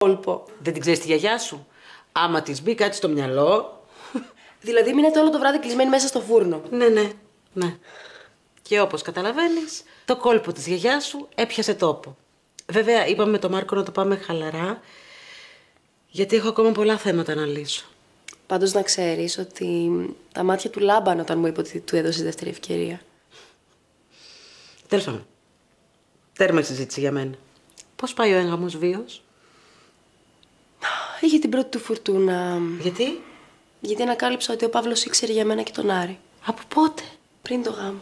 κόλπο. Δεν την ξέρεις τη γιαγιά σου? Άμα της μπει κάτι στο μυαλό... Δηλαδή μείνατε όλο το βράδυ κλεισμένοι μέσα στο φούρνο. Ναι. Και όπως καταλαβαίνεις, το κόλπο της γιαγιάς σου έπιασε τόπο. Βέβαια, είπαμε με τον Μάρκο να το πάμε χαλαρά, γιατί έχω ακόμα πολλά θέματα να λύσω. Πάντως να ξέρεις ότι τα μάτια του λάμπανε όταν μου είπε ότι του έδωσε δεύτερη ευκαιρία. Τέλος πάντων. Τέρμα η συζήτηση για μένα. Πώς πάει ο έγγαμος βίος? Είχε την πρώτη του φουρτούνα. Γιατί? Γιατί ανακάλυψα ότι ο Παύλος ήξερε για μένα και τον Άρη. Από πότε? Πριν το γάμο.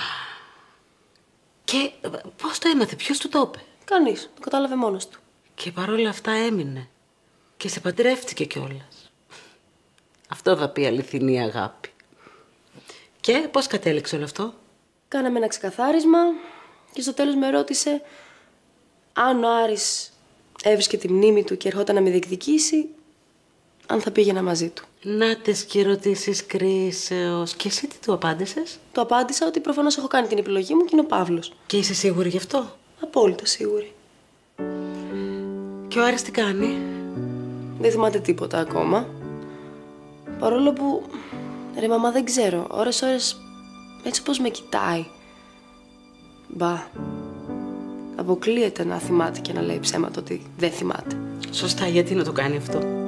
Και πώς το έμαθε, ποιος του το είπε? Κανείς, το κατάλαβε μόνος του. Και παρόλα αυτά έμεινε. Και σε παντρεύτηκε κιόλας. Αυτό θα πει αληθινή αγάπη. Και πώς κατέληξε όλο αυτό? Κάναμε ένα ξεκαθάρισμα και στο τέλος με ρώτησε αν ο Άρης έβρισκε τη μνήμη του και ερχόταν να με διεκδικήσει, αν θα πήγαινα μαζί του. Να τις και ερωτήσεις κρίσεως. Και εσύ τι του απάντησες? Του απάντησα ότι προφανώς έχω κάνει την επιλογή μου και είναι ο Παύλος. Και είσαι σίγουρη γι' αυτό? Απόλυτα σίγουρη. Και ο Άρης τι κάνει? Δεν θυμάται τίποτα ακόμα. Παρόλο που, ρε μαμά, δεν ξέρω, ώρες έτσι όπως με κοιτάει. Μπα, αποκλείεται να θυμάται και να λέει ψέματα ότι δεν θυμάται. Σωστά, γιατί να το κάνει αυτό?